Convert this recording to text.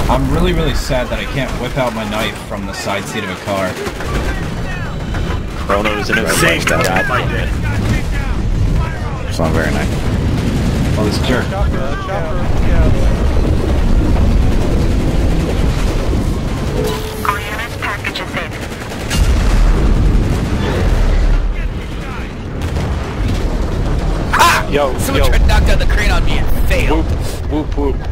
I'm really, really sad that I can't whip out my knife from the side seat of a car. Chrono's in a Same. that guy. It's not very nice. Oh, this jerk. All units, package is safe. Yo, Someone tried to knock down the crane on me and failed. Whoop, whoop, whoop.